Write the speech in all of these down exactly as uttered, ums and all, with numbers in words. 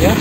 Yeah.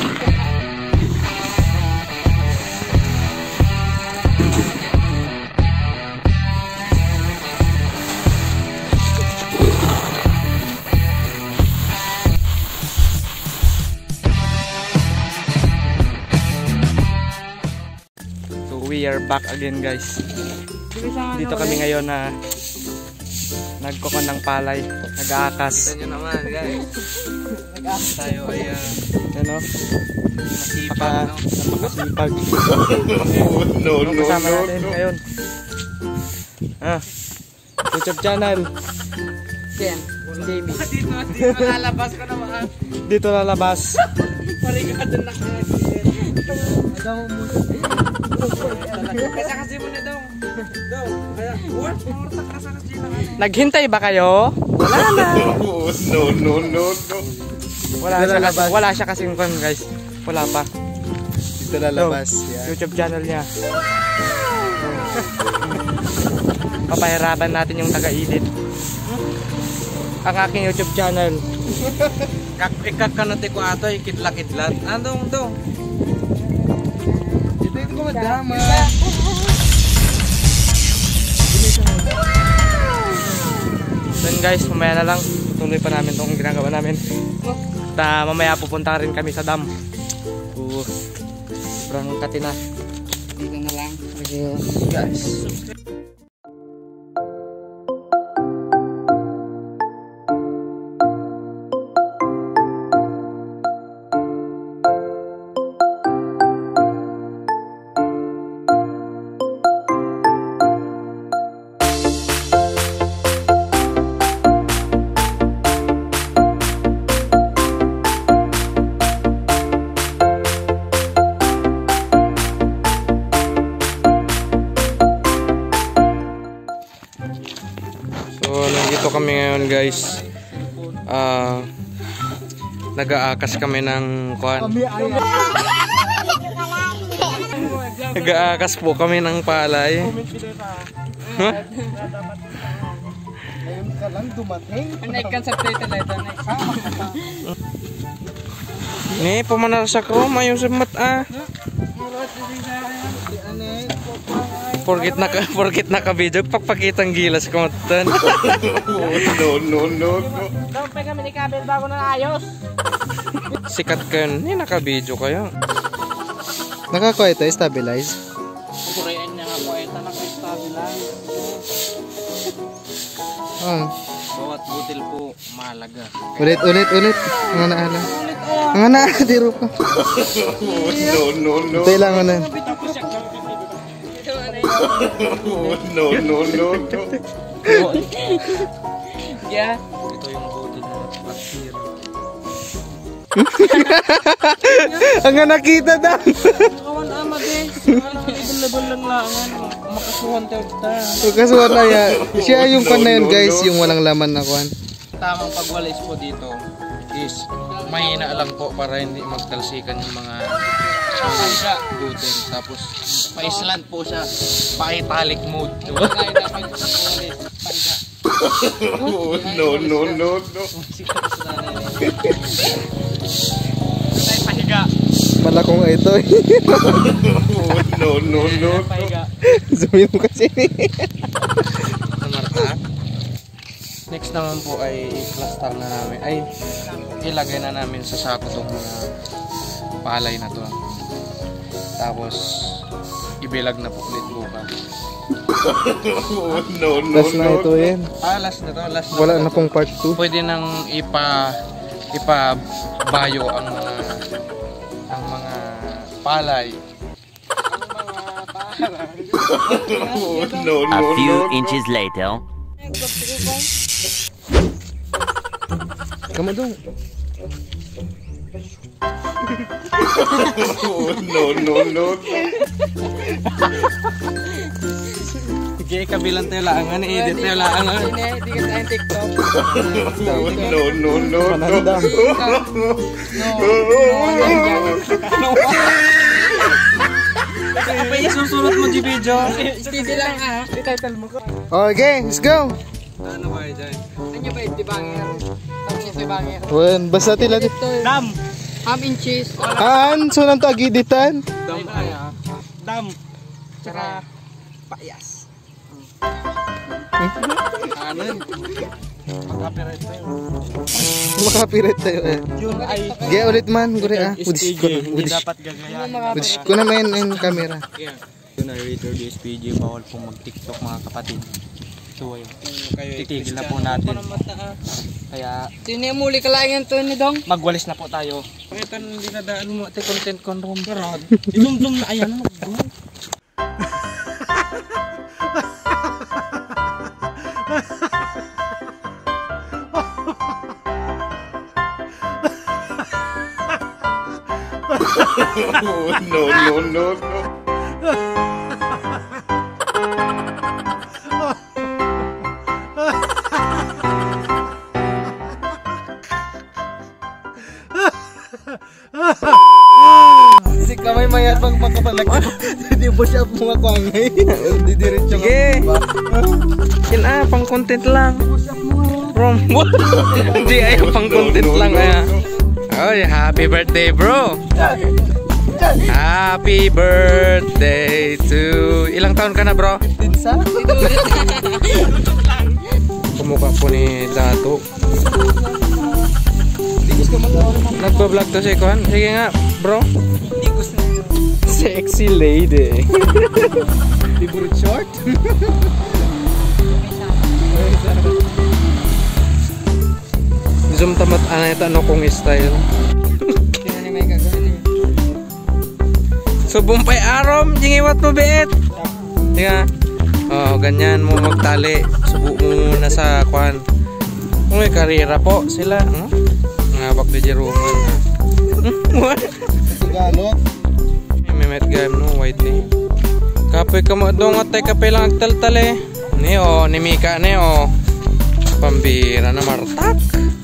We are back again, guys. Dito kami ngayon na nagkukon ng palay, nag-aakas. Kita nyo naman, guys. Nag-aakas tayo ay uh, ano? masipag, no? Napakasipag. No, no, no, kasama no, natin no. ngayon. Ah, YouTube channel. Ken, Jamie. Dito, dito lalabas ko naman. Dito lalabas. Paring ka dun nakakagilid. Daw mo. Kasa kasi mo na daw. Daw. Kaya, what? Pumurta kasa kasi na. Naghintay ba kayo? Wala na. No, no, no, no. Wala siya kasi, wala siya kasing fun, guys. Wala pa. Dito lalabas. So, Yan. YouTube channel niya. Papahirapan natin yung taga-edit. Ang aking YouTube channel. Ikakanote ko ato, ikitla-kitlat. Andong, dong. Dito ito ko madama. Then guys, mamaya na lang. Tuloy pa namin itong ginagawa namin. At mamaya pupunta rin kami sa dam. Uh, sobrang katina. Dito na lang. Okay, guys. So, nandito kami ngayon, guys. Ah, uh, nag-aakas kami ng kuan. Nag-aakas po kami ng palay. Huh? Ngayon ka lang dumating. Next sa plate na ito. Ni, pamanas ako. Mayong sumat ah. Forget na ka, forget na ka video. Pagpakitang gilas ko matan. No, no, no, no. Daw pa kami ni Kabel bago na ayos. Sikat kayo. Ni, naka-video kayo. Nakakuha ito, stabilize. Kurian niya nga po ito naka-stabilize. Ah. Bawat butil po mahalaga. Ulit, ulit, ulit. Ang ana-ana. Ang ana-ana, tiro pa. No, no, no. Ito lang ano. No, no, no, no. Yeah. Ito yung butil na pag-tiro. Ang nakita daw. Kawan ama din. Alang ibon-labon lang langan. Makasuhan tayo ta. Kasuhan na yan. Siya yung pan na yun, guys. Yung walang laman na kuhan. Tamang pagwalis po dito is mahina lang po para hindi magtalsikan yung mga pangga butil. Tapos pa-island po siya, pa-italic mode. Diba? No, no, no, no. Tayo pahiga. Malakong ito. No, no, no. Pahiga. Zoomin mo kasi. Marta. Next naman po ay i-cluster na namin. Ay, ilagay na namin sa sako itong mga palay na to. Tapos, ibilag na po ulit bukas. No, no, last na ito yan. Ah, last na to. Last na Wala to. na pong part two. Pwede nang ipa ipa-bayo ang mga ang mga palay. No, no, A few no, inches later. Kamu dong. No, no, no, no. Sige, kabilang tayo laangan, i-edit tayo laangan. Hindi ka tayong TikTok. No, no, no, no. Apa isusunod mo di video? Steady lang ah. I-title mo ko. Okay, let's go. Ano ba yan? Ano ba yung banger? Tapos yung banger. Wen, basta tila dito. Dam! Ham inches. Han, so nang to agiditan. Dam kaya. Dam. Tsaka payas. Kanan. Mag-copyright tayo. Makapirit tayo eh. Yun ay Gaya ulit man, gure ah. S Udis P ko J. na. Hindi Udis. dapat gagayahin. Udis ko na main in camera. Yeah. Yun ay Raider D S P J. Bawal pong mag-tiktok mga kapatid. So ayun. Titigil na po natin. Kaya Sino yung muli kalayan to ni Dong? magwalis na po tayo. Pakita nang dinadaan mo ate content kon rom. Idumdum na ayan. Mag-go. No, no, no, no. Isik kamay mayabang makapalag. Hindi po siya pumapangay. Hindi diretso. Sige. Yan ah, pang content lang. From Hindi ay pang content lang ah. Oy, happy birthday, bro. Happy birthday to... Ilang taon ka na, bro? Tinsa? Kumukha po ni Dato. Nagpa-vlog to si Kwan. Sige nga, bro. Sexy lady. Favorite short? Zoom tamat anay tanong kong style. So bumpay arom, jingiwat mo beet. Diga. Oh, ganyan mo magtali. Subo mo muna sa Kwan. Kung may karera po sila, no? Ngabak di Jeroman. Tagalog. May met game no, wide ni. Kapoy ka mo dong at tay kapay lang agtal-tali. Ni o, ni Mika ni o. Pambira na martak.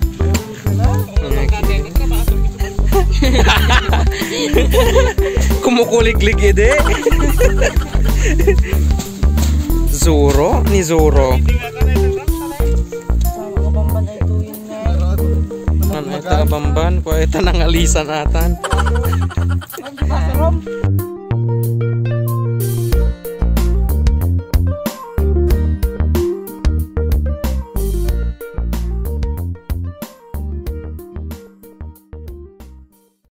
Kumukulig-lig ide. Zoro ni Zoro. Ano ay taga Bamban, ko ay tanang alisan atan.